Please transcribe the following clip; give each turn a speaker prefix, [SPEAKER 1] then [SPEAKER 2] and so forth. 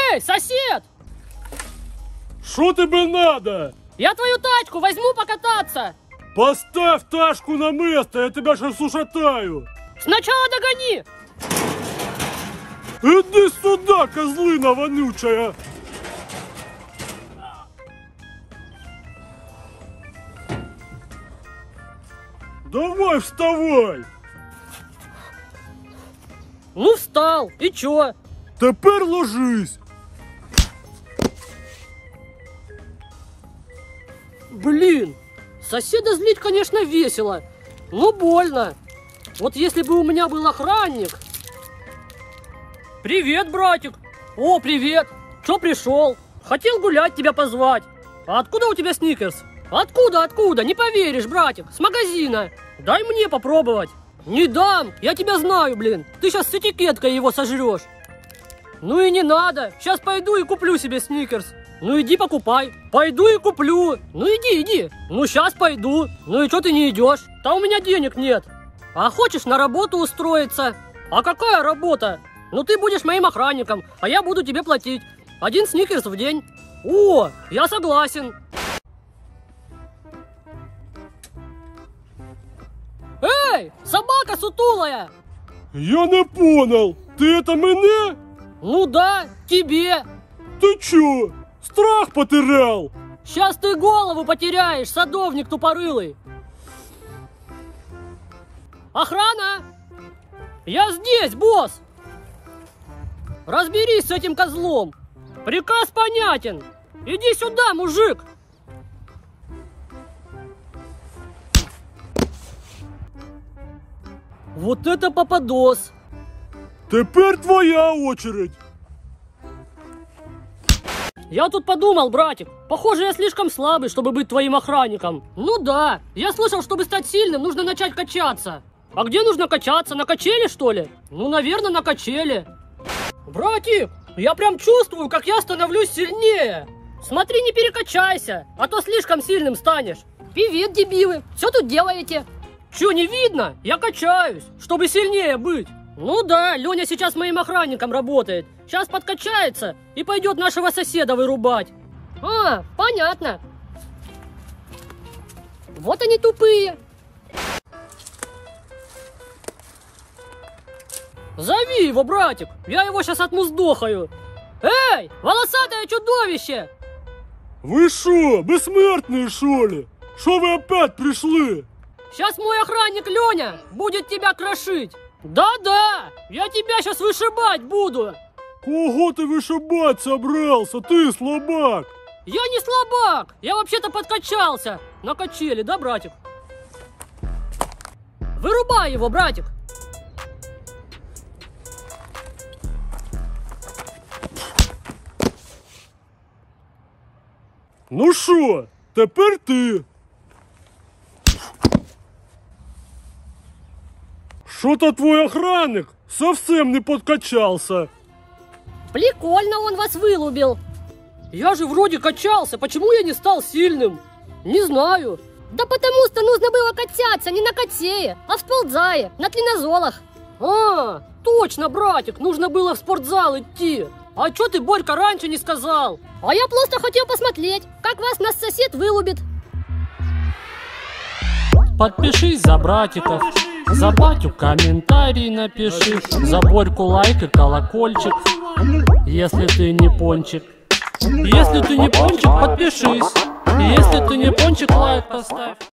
[SPEAKER 1] Эй, сосед!
[SPEAKER 2] Что тебе надо?
[SPEAKER 1] Я твою тачку возьму покататься!
[SPEAKER 2] Поставь тачку на место, я тебя сейчас ушатаю!
[SPEAKER 1] Сначала догони!
[SPEAKER 2] Иди сюда, козлина вонючая! Давай вставай!
[SPEAKER 1] Ну встал, и чё?
[SPEAKER 2] Теперь ложись!
[SPEAKER 1] Блин, соседа злить, конечно, весело, но больно. Вот если бы у меня был охранник. Привет, братик. О, привет. Чё пришел? Хотел гулять, тебя позвать. А откуда у тебя сникерс? Откуда? Не поверишь, братик, с магазина. Дай мне попробовать. Не дам, я тебя знаю, блин. Ты сейчас с этикеткой его сожрешь. Ну и не надо, сейчас пойду и куплю себе сникерс. Ну иди покупай. Пойду и куплю. Ну иди. Ну сейчас пойду. Ну и что ты не идешь? Да у меня денег нет. А хочешь на работу устроиться? А какая работа? Ну ты будешь моим охранником, а я буду тебе платить. 1 сникерс в день. О, я согласен. Эй, собака сутулая!
[SPEAKER 2] Я не понял, ты это мне?
[SPEAKER 1] Ну да, тебе.
[SPEAKER 2] Ты чё, страх потерял?
[SPEAKER 1] Сейчас ты голову потеряешь, садовник тупорылый. Охрана! Я здесь, босс! Разберись с этим козлом. Приказ понятен. Иди сюда, мужик. Вот это попадос.
[SPEAKER 2] Теперь твоя очередь.
[SPEAKER 1] Я тут подумал, братик, похоже, я слишком слабый, чтобы быть твоим охранником. Ну да, я слышал, чтобы стать сильным, нужно начать качаться. А где нужно качаться? На качели, что ли? Ну, наверное, на качели. Братик, я прям чувствую, как я становлюсь сильнее. Смотри, не перекачайся, а то слишком сильным станешь. Привет, дебилы, что тут делаете? Че, не видно? Я качаюсь, чтобы сильнее быть. Ну да, Леня сейчас моим охранником работает. Сейчас подкачается и пойдет нашего соседа вырубать. А, понятно. Вот они тупые. Зови его, братик, я его сейчас отмуздохаю. Эй, волосатое чудовище!
[SPEAKER 2] Вы шо, бессмертные, шо ли? Шо вы опять пришли?
[SPEAKER 1] Сейчас мой охранник Леня будет тебя крошить. Да-да, я тебя сейчас вышибать буду.
[SPEAKER 2] Кого ты вышибать собрался, ты слабак?
[SPEAKER 1] Я не слабак, я вообще-то подкачался. На качели, да, братик? Вырубай его, братик.
[SPEAKER 2] Ну шо, теперь ты. Что-то твой охранник совсем не подкачался.
[SPEAKER 1] Прикольно он вас вылубил. Я же вроде качался, почему я не стал сильным? Не знаю. Да потому что нужно было качаться не на катее, а в спортзале, на тренажерах. А, точно, братик, нужно было в спортзал идти. А чё ты, Борька, раньше не сказал? А я просто хотел посмотреть, как вас наш сосед вылубит.
[SPEAKER 3] Подпишись за братиков, за батю комментарий напиши, за Борьку лайк и колокольчик, если ты не пончик. Если ты не пончик, подпишись, если ты не пончик, лайк поставь.